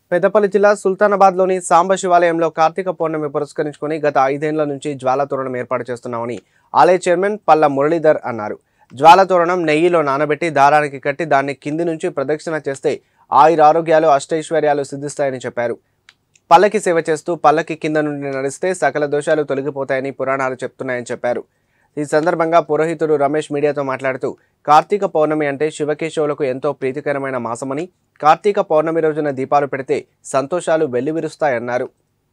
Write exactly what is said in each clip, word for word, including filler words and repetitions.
పెద్దపల్లి జిల్లా సుల్తానాబాద్లోని సాంబ శివాలయంలో కార్తీక పౌర్ణమి పురస్కరించుకొని గత ఐదేళ్ల నుంచి జ్వాల తోరణం ఏర్పాటు చేస్తున్నామని ఆలయ చైర్మన్ పల్ల మురళీధర్ అన్నారు. జ్వాల తోరణం నెయ్యిలో నానబెట్టి దారానికి కట్టి దాన్ని కింది నుంచి ప్రదక్షిణ చేస్తే ఆయుర ఆరోగ్యాలు అష్టైశ్వర్యాలు సిద్ధిస్తాయని చెప్పారు. పల్లకి సేవ చేస్తూ పల్లకి కింద నుండి నడిస్తే సకల దోషాలు తొలగిపోతాయని పురాణాలు చెప్తున్నాయని చెప్పారు. ఈ సందర్భంగా పురోహితుడు రమేష్ మీడియాతో మాట్లాడుతూ కార్తీక పౌర్ణమి అంటే శివకేశవులకు ఎంతో ప్రీతికరమైన మాసమని, కార్తీక పౌర్ణమి రోజున దీపాలు పెడితే సంతోషాలు వెల్లివిరుస్తాయన్నారు.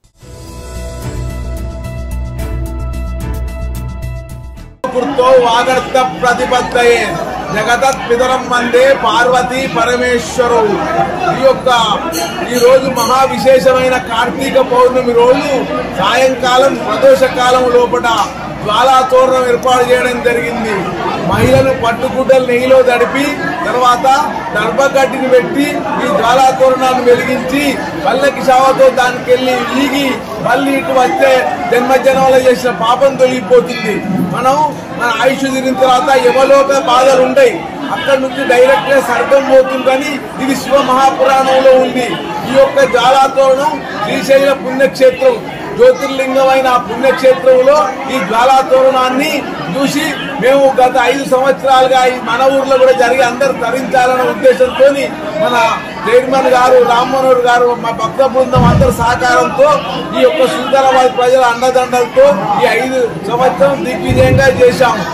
జగతత్ పితరం వందే పార్వతీ పరమేశ్వరు. ఈ యొక్క ఈ రోజు మహా విశేషమైన కార్తీక పౌర్ణమి రోజు సాయంకాలం ప్రదోష కాలం లోపల జ్వాలా తోరణం ఏర్పాటు చేయడం జరిగింది. మహిళలు పట్టుగుడ్డలు నెయ్యిలో తడిపి తర్వాత దర్భగడ్డిని పెట్టి ఈ జ్వాలా తోరణాన్ని వెలిగించి పల్లకి సేవతో దానికి వెళ్ళి ఈగి మళ్ళీ ఇటు వస్తే జన్మ జన్మలో చేసిన పాపం తొలగిపోతుంది. మనం మన ఆయుష్ తిరిగిన తర్వాత యమలోక బాధలు ఉంటాయి, అక్కడి నుంచి డైరెక్ట్ గా స్వర్గం పోతుందని ఇది శివ మహాపురాణంలో ఉంది. ఈ యొక్క జ్వాలా తోరణం శ్రీశైల పుణ్యక్షేత్రం జ్యోతిర్లింగమైన పుణ్యక్షేత్రంలో ఈ జ్వాలా తోరణాన్ని చూసి మేము గత ఐదు సంవత్సరాలుగా మన ఊర్లో కూడా జరిగి అందరూ తరించాలన్న ఉద్దేశంతో మన చైర్మన్ గారు రామ్మనోహర్ గారు మా భక్త బృందం అందరి సహకారంతో ఈ యొక్క సుల్తానాబాద్ ప్రజల అండదండలతో ఈ ఐదు సంవత్సరం దిగ్విజయంగా చేశాము.